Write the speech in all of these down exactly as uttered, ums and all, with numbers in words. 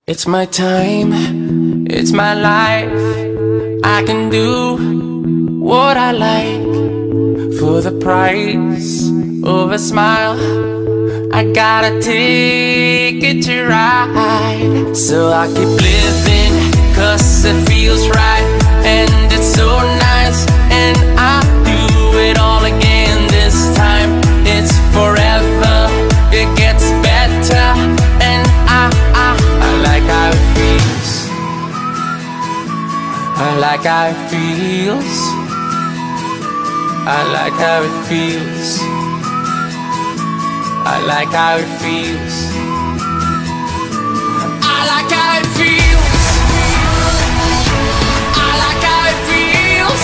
It's my time, it's my life. I can do what I like for the price of a smile. I got a ticket to ride, so I keep living, cause it feels right. And it's so nice, and I do it all again this time. It's forever, it gets better, and I, I, I like how it feels. I like how it feels. I like how it feels. I like how it feels. I like how it feels. I like how it feels.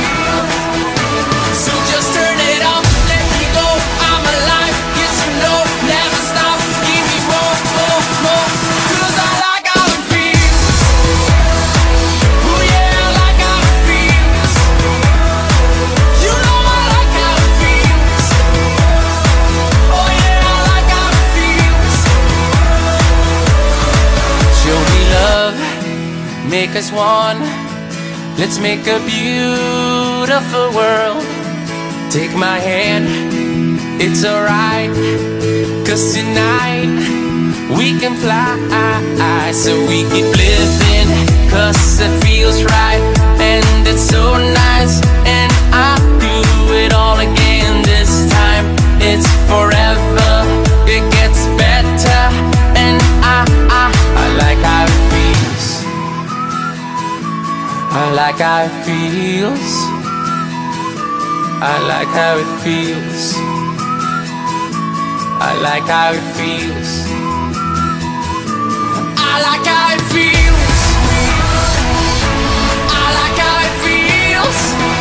So just turn it up, let me go. I'm alive, yes you know, never stop. Give me more, more, more. Cause I like how it feels. Oh yeah, I like how it feels. You know I like how it feels. Oh yeah, I like how it feels. Show me love, make us one. Let's make a beautiful world. Take my hand, it's alright, cause tonight we can fly. So we keep living, cause it feels right. And it's so nice, and I do it all again this time. It's forever, it gets better, and I, I, I like how it feels. I like how it feels. I like how it feels. I like how it feels. I like how it feels. I like how it feels.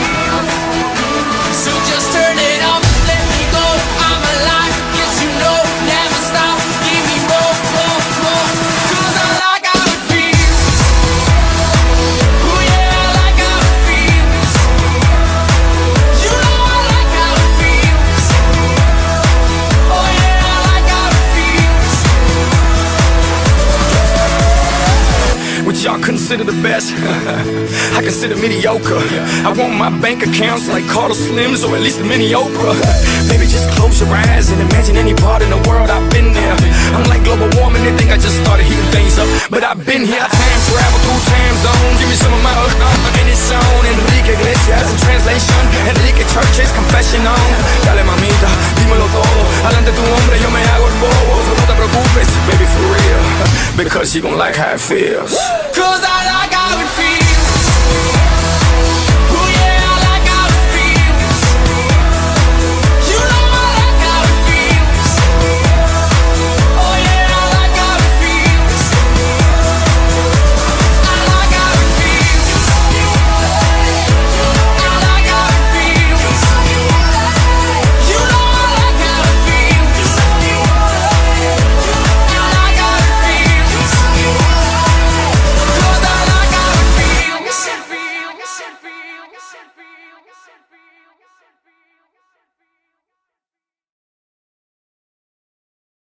So just turn it up, let me go. I'm alive, yes you know, never stop. Give me more, more, more. Cause I like how it feels. Oh yeah, I like how it feels. You know I like how it feels. Oh yeah, I like how it feels. What y'all consider the best, I consider mediocre. I want my bank accounts like Carlos Slims, or at least a mini Oprah. Baby, just close your eyes and imagine any part in the world I've been there. I'm like global warming, they think I just started heating things up, but I've been here. I time travel through time zones. Give me some of my uh, in its own. Enrique Iglesias in translation, Enrique Church's confession on. Dale mamita, dímelo todo. Adelante tu hombre, yo me hago el bobo. So no te preocupes, baby, for real, because you gon' like how it feels.